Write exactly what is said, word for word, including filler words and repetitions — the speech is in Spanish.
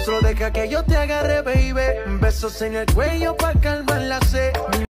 monstruo, deja que yo te agarre, baby. Besos en el cuello pa' calmar la sed.